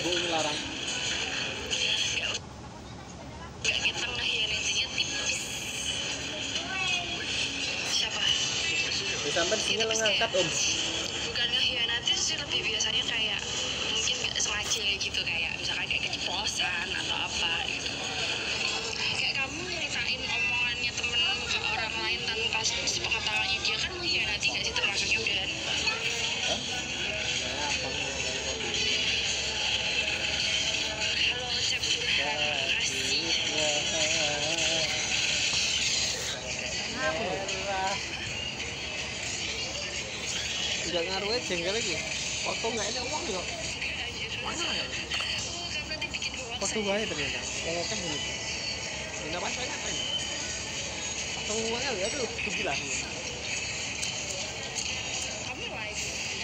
Bu larang. Gak kita ngehianatinnya tipis. Siapa? Sampai sini ngangkat om. Bukan ngehianatin sih, lebih biasanya kayak mungkin gak sengaja gitu, kayak misalkan kayak keceplosan atau apa gitu. Kayak kamu nyeritain omongannya temenmu ke orang lain tanpa sepengetahuannya dia, kan mengkhianati gak sih termasuknya udah? Halo Cep Burhan, makasih. Tidak ngaruhnya jengkel lagi. Waktu nggak ada uang yuk. Mana ya? Nanti bikin hoax Waktu baik ternyata. Yang kan gitu. Ini apa saya ngapain? Waktu uangnya ya tuh gila. kamu live.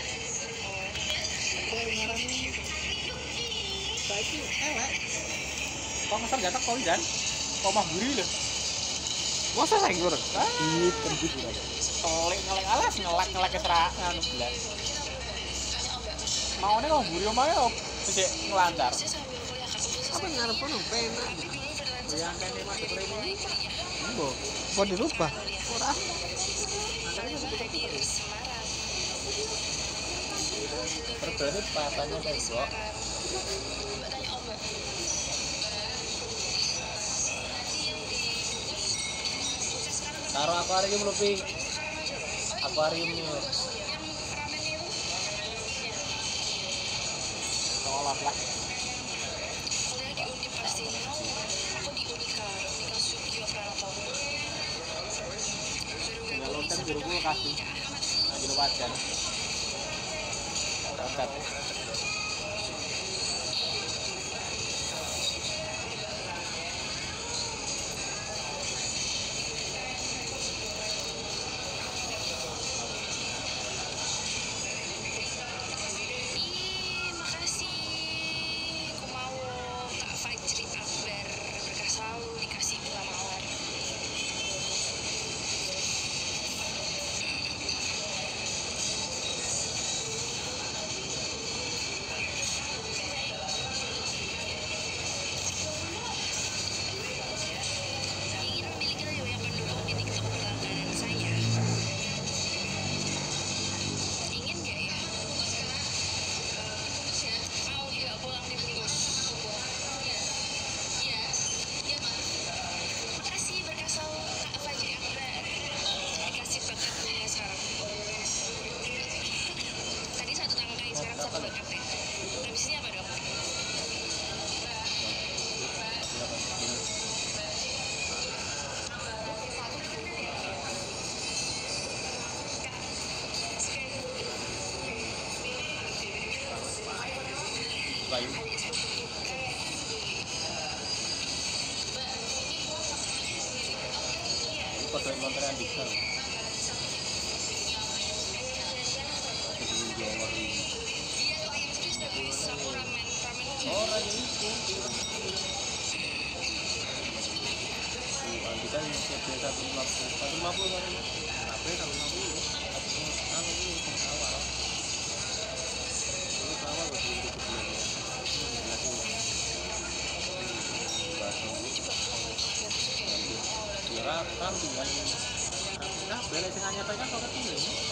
Saiki elek. Kok ngasal jatak kok jan? Kok mah gurih lho. Masa senggur? Ih, tembus ora. Ngelek alas ngelek keserak anu belas. Maune kok gurih omae kok sik ngelancar. Apa ngarep kono penak. Yang kene mas ini. Mbok, kok dirubah? Ora. Perbedaan papanya kayak kok. Taruh akuarium lebih. Akuariumnya. Seolah lah. Kuliah di Undip pasti. Aku di Unika Studio Pranoto. Kalau kan guruku kasih. Ajar wajan. Berangkat. Makasih. Aku mau Kak Fajri Akbar, berkah selalu dikasih gula mawar. Ingin memiliki lagu yang pendukung di TikTok berlangganan saya. Ingin gak ya? Mau juga pulang dibungkus. Iya, iya Mas. Makasih berkah selalu Kak Fajri Akbar. Dikasih bakatnya sekarang. Tadi satu tangkai, sekarang satu bakatnya. Habis ini apa dong? Bayu. Kode montrean dikar. Sakura ramen. Orang itu. Kita yang siap 150. 150 kan. HP 150. Anu ini awal. Ini awal betul. Kira kan tinggal. Nah, beres sing anyar kan kok ketinggalan.